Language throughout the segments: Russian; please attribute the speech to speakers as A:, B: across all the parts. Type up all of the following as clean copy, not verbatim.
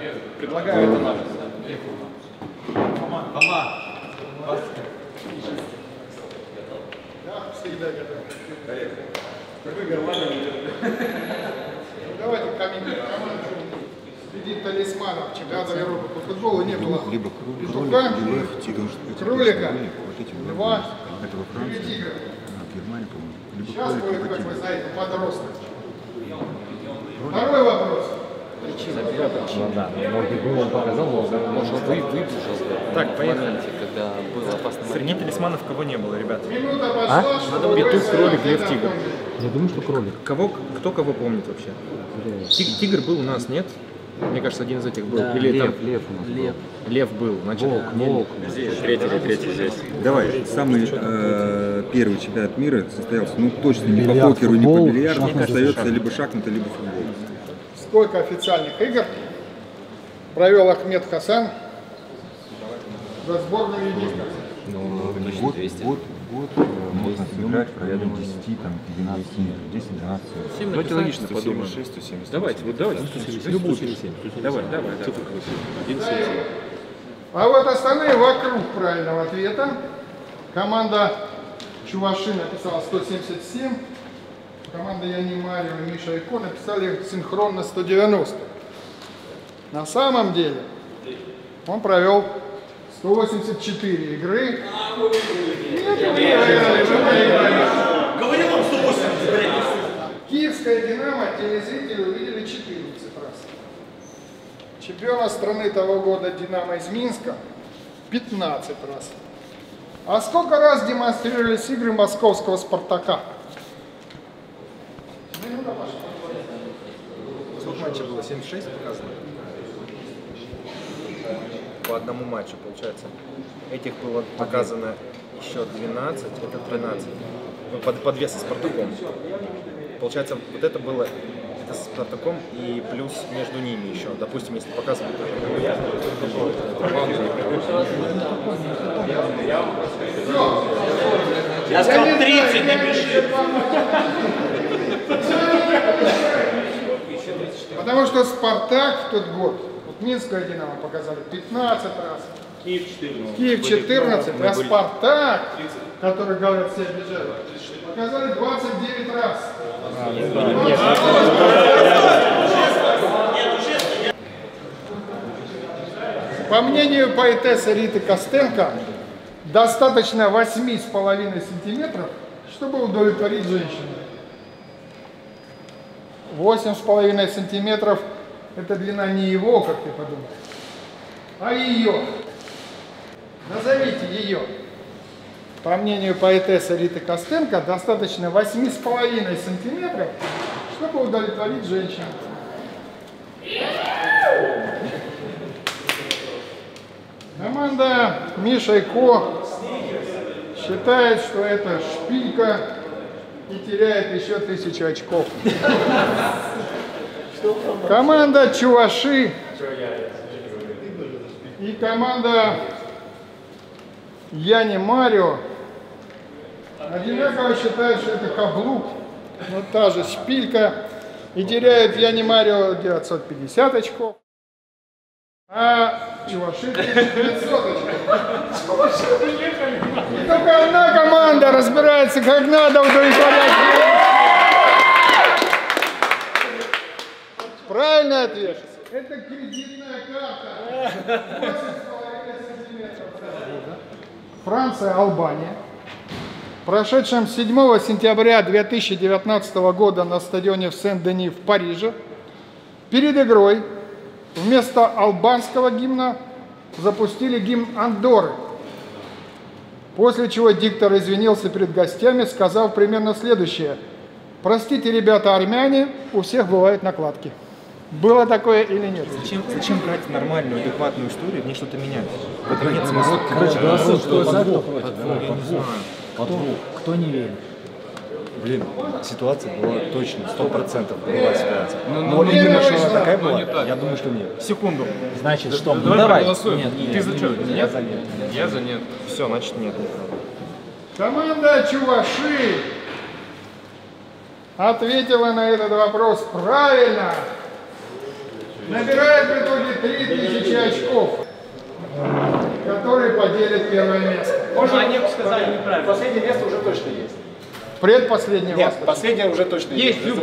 A: Предлагаю это наше.
B: Да, всегда готов. Давайте команду среди талисманов чемпионата Европы по футболу не было
C: Либо
B: петуха, кролика, льва или тигра. Сейчас будет, как вы знаете, подросток. Второй вопрос.
A: Ну да, может быть, он показал, может выбежал.
D: Так, поехали.
A: Когда был опасный
D: Среди талисманов кого не было, ребят?
B: Минута пошла.
D: Петух, кролик, лев, тигр.
A: Я думаю, что кролик.
D: Кто кого помнит вообще? Тигр был у нас, нет? Мне кажется, один из этих был.
A: Да,
D: Или
A: лев,
D: там...
A: лев у нас был.
D: Лев был, значит.
A: Волк.
D: Третий здесь.
C: Давай, самый первый чемпионат мира состоялся, ну точно не по покеру, не по бильярду, остается либо шахматы, либо футбол.
B: Сколько официальных игр провел Ахмед Хасан за сборную Египта?
C: Год можно сыграть в районе 10, там, 12 игр, 10-12.
D: Давайте логично подумаем. Давайте, любую пересечь. Давай.
B: А вот остальные вокруг правильного ответа. Команда Чуваши написала 177. Команда Яни Марио и Миша Ико написали синхронно 190. На самом деле он провел 184 игры.
E: Говорил вам 180, блядь.
B: Киевская «Динамо» телезрители увидели 14 раз. Чемпиона страны того года «Динамо» из Минска 15 раз. А сколько раз демонстрировались игры московского «Спартака»?
D: Сколько матчей было? 76 показано? По одному матчу, получается. Этих было показано еще 12, это 13. По две со Спартаком. Получается, вот это было это с Спартаком и плюс между ними еще. Допустим, если показывать
E: Я сказал 30, не пиши.
B: Потому что «Спартак» в тот год, вот Минская «Динамо» показали 15 раз. Киев 14, а «Спартак», который, говорят, все обижают, показали 29 раз. По мнению поэтессы Риты Костенко, достаточно 8,5 сантиметров, чтобы удовлетворить женщину. 8,5 сантиметров – это длина не его, как ты подумал, а ее. Назовите ее. По мнению поэтессы Риты Костенко, достаточно 8,5 сантиметров, чтобы удовлетворить женщину. Команда Миша Ико считает, что это шпилька и теряет еще 1000 очков. Команда Чуваши и команда Яни Марио одинаково считают, что это каблук, вот та же шпилька, и теряет Яни Марио 950 очков, а Чуваши 1500 очков. И только одна команда разбирается, как надо удовлетворять. Правильный ответ. Это кредитная карта. 8,5 сантиметров. Франция, Албания. Прошедшем 7 сентября 2019 года на стадионе в Сен-Дени в Париже перед игрой вместо албанского гимна запустили гимн Андорры. После чего диктор извинился перед гостями, сказав примерно следующее: простите, ребята, армяне, у всех бывают накладки. Было такое или нет?
D: Зачем брать нормальную, адекватную историю, в ней что-то менять? В этом нет смысла.
A: Короче, голосуют, кто за, кто против. Кто не верит?
D: Блин, ситуация была точно, 100% была ситуация. Но именно что она такая была, я думаю, что нет. Секунду.
A: Значит, что?
D: Давай
A: проголосуем.
D: Нет, ты за что? Нет? Я за нет. Все, значит нет.
B: Команда Чуваши ответила на этот вопрос правильно. набирает в итоге 3000 очков, которые поделят первое место.
F: Можно они сказали неправильно. Последнее место уже точно есть.
B: Предпоследнее
F: Нет,
B: место.
F: последнее уже точно есть.
B: Я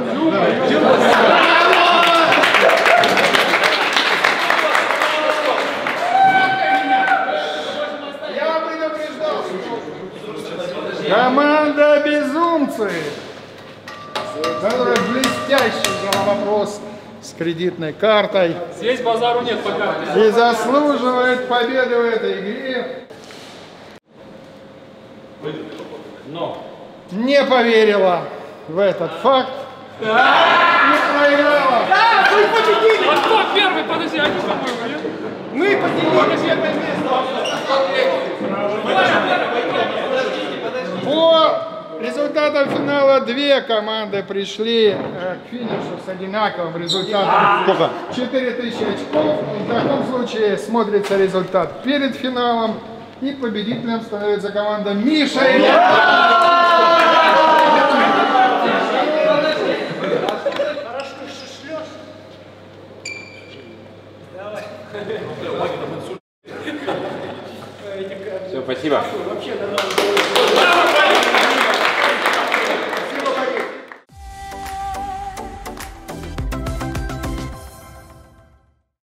B: предупреждал. Команда «Безумцы», которая блестяще взяла вопрос с кредитной картой.
G: Здесь базару нет по карте.
B: И заслуживает победы в этой игре.
G: Но.
B: Не поверила в этот факт. И проиграла.
G: А кто первый? Подожди, они по-моему,
F: Мы поделили первое место.
B: По результатам финала две команды пришли к финишу с одинаковым результатом.
F: Сколько?
B: 4000 очков. В таком случае смотрится результат перед финалом. И победителем становится команда Миша и
A: Все, спасибо.
G: Браво,